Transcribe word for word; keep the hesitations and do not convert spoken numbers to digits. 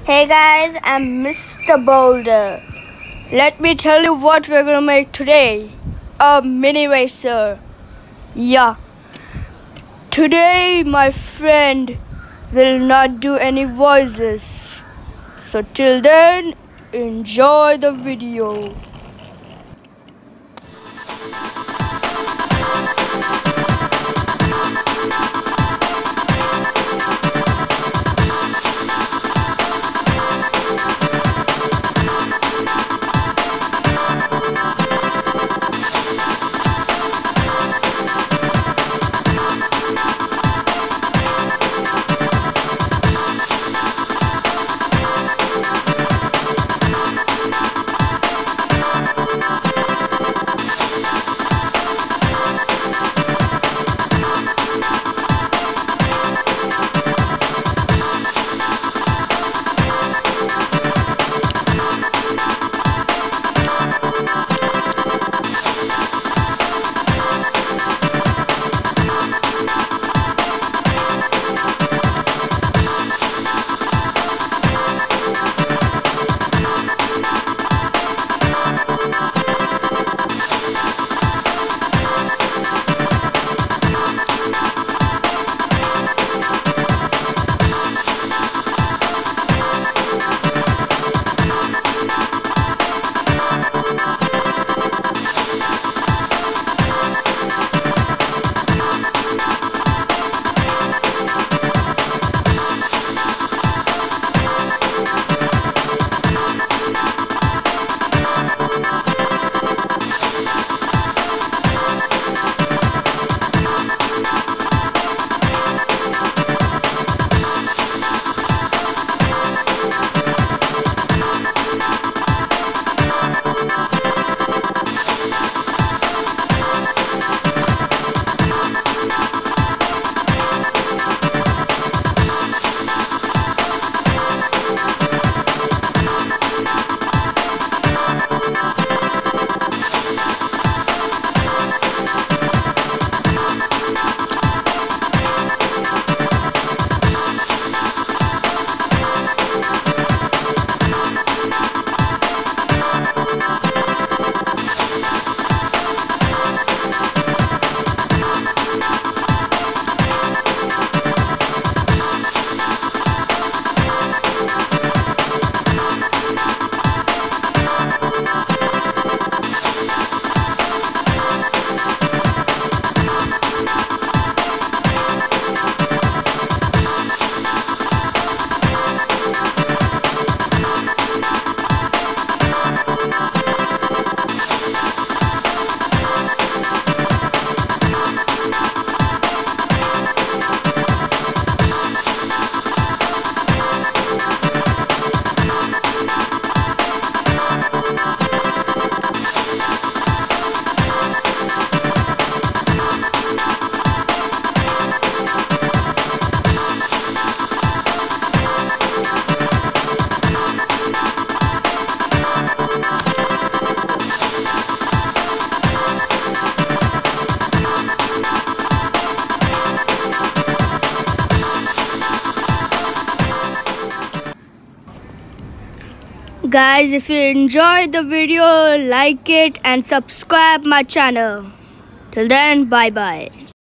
Hey guys, I'm Mister Boulder. Let me tell you what we're gonna make today. A mini racer. Yeah. Today my friend will not do any voices. So till then, enjoy the video. Guys, if you enjoyed the video, like it and subscribe my channel. Till then, bye bye.